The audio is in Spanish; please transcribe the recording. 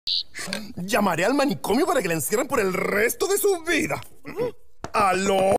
Llamaré al manicomio para que la encierren por el resto de su vida. ¿Aló?